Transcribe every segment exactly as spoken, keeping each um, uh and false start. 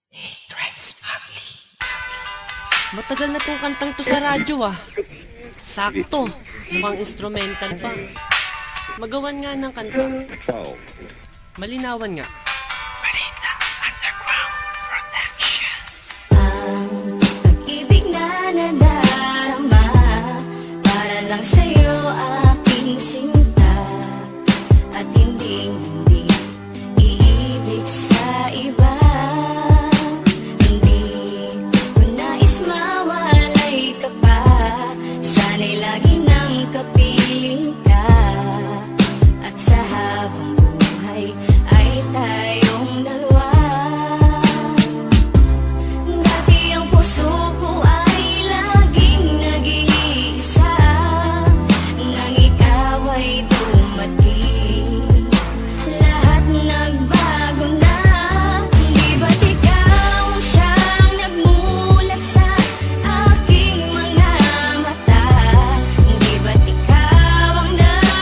Matagal na tong kantang to sa radyo ah. Sakto, mukhang instrumental pa. Magawan nga ng kanta. Malinawan nga. Balita Underground Production. Ang pag-ibig na nadarama para lang sa'yo aking sinta, at hindi hindi iibig sa iba. Hindi ko nais mawalay ka pa, sana'y lagi nang kapiling ka, at sa habang buhay ay tayong dalawa. Dati ang puso ko ay laging nag-iisa, nang ikaw ay dumating, lahat nagbago na. Di ba't ikaw siyang nagmulat sa aking mga mata? Di ba't ikaw ang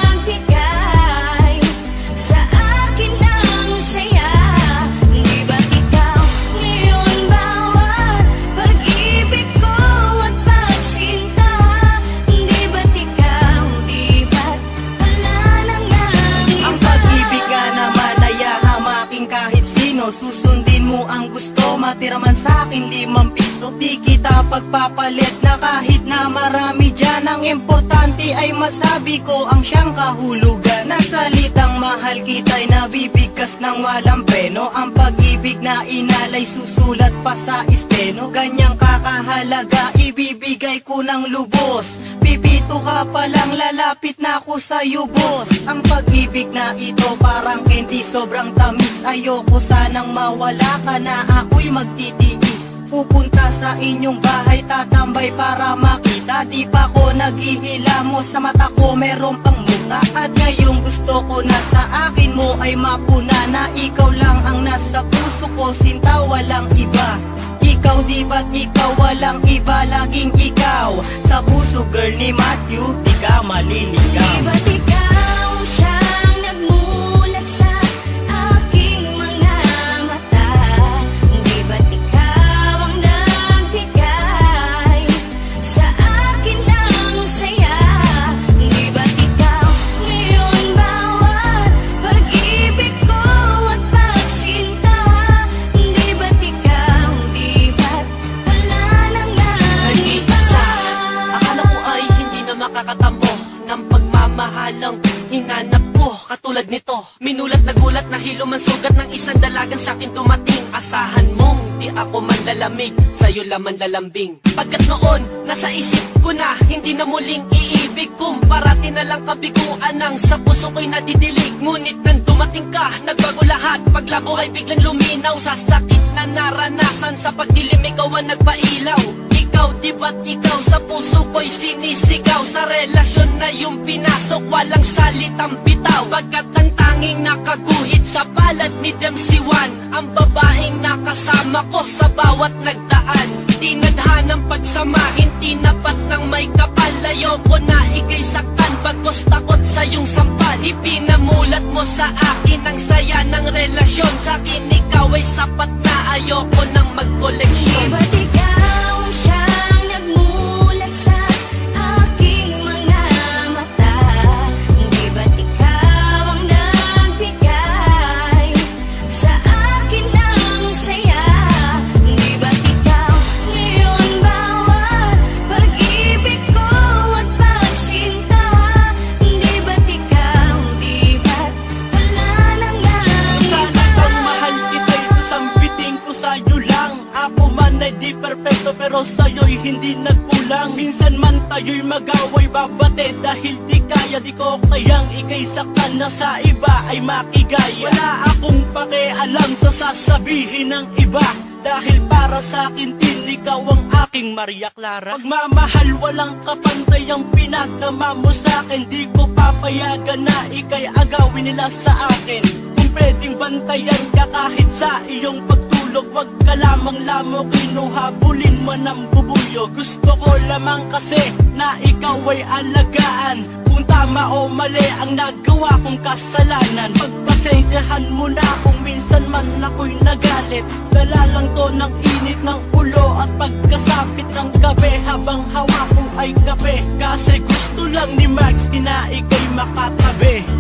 nagbigay sa akin ng saya? Di ba't ikaw ngayon bawat pag-ibig ko at pagsinta? Di ba't ikaw, di ba't wala nang ang Ang iba? pag-ibig ka naman ay hamaking kahit sino. Susundin mo ang gusto, matira man sa akin limang piso. Di kita pagpapalit na kahit na marami dyan. Ang importante ay masabi ko ang siyang kahulugan. Ng salitang mahal kita'y nabibigkas ng walang preno. Ang pag-ibig na inalay susulat pa sa esteno. Ganyang kakahalaga ibibigay ko ng lubos. Pipito ka palang lalapit na ako sa'yo, boss. Ang pag-ibig na ito parang candy, sobrang tamis. Ayoko sanang mawala ka na ako'y magtitiis. Pupunta sa inyong bahay, tatambay para makita. Di pa ko naghihilamos, sa mata ko meron pang muka. At ngayong gusto ko na sa akin mo ay mapuna, na ikaw lang ang nasa puso ko, sinta walang iba. Ikaw di ba't ikaw walang iba, laging ikaw sa puso, girl ni Matthew, di ka maliligaw. Di ba't ikaw siyang nagmulat sa aking mga mata? Di ba't ikaw ang nagbigay sa akin ng saya? Di ba't ikaw ngayon bawat pag-ibig ko at pagsinta? Di ba't ikaw, di ba't wala nang ang iba? Nag-iisa, akala ko ay hindi na makakatamo ng pagmamahalang hinanap ko. Katulad nito, minulat na gulat na hilo man sugat ng isang dalagang sakin dumating. Asahan mong di ako manlalamig, sa'yo laman lalambing. Pagkat noon, nasa isip ko na hindi na muling iibig. Kung parati na lang kabiguan ang sa puso ko'y nadidilig. Ngunit nang dumating ka, nagbago lahat. Paglabo ay biglang luminaw, sa sakit na naranasan, sa pagdilim ikaw ang nagpailaw. Ikaw, di ba't ikaw sa puso ko'y sinisigaw? Sa relasyon na yung pinasok, walang salitang bitaw. Pagkat ang tanging nakaguhit sa palad ni Dempsey One, ang babaeng nakasama ko sa bawat nagdaan. Tinadhanang pagsamahin, tinapat ng may kapal. Ayoko na ika'y saktan, bagos takot sa iyong sampal. Ipinamulat mo sa akin ang saya ng relasyon. Sa akin ikaw ay sapat na, ayoko nang Di mag-koleksyon. ba't ikaw siyang nagmulat sa aking mga mata? Di ba't ikaw ang nagbigay sa akin ng saya? Di ba't ikaw ngayon bawat pag-ibig ko at pagsinta? Di ba't ikaw, di ba't wala nang ang Sana iba? kang mahal kita'y sasambitin ko sa'yo lang. Ako man ay di perfecto pero sa'yo'y hindi nagkulang. Minsan man tayo'y mag-away babate, dahil di kaya, di ko kayang ika'y saktan na sa iba ay makigay. Wala akong pakialam sa sasabihin ng iba, dahil para sa akin din ikaw ang aking Maria Clara. Pagmamahal walang kapantay ang pinagdama mo sa akin. Di ko papayagan na ika'y agawin nila sa akin. Kung pwedeng bantayan ka kahit sa iyong pagtulog, wag ka lamang lamo kinuhabulin mo ng bubuyo. Gusto ko lamang kasi na ikaw ay alagaan. Kung tama o mali ang nagawa kong kasalanan, pagpasensyahan mo na kung minsan man ako'y nagalit. galit. Dala lang to ng init ng ulo at pagkasapit ng gabi, habang hawak ko ay kape. Kasi gusto lang ni Max na ikay makatabi.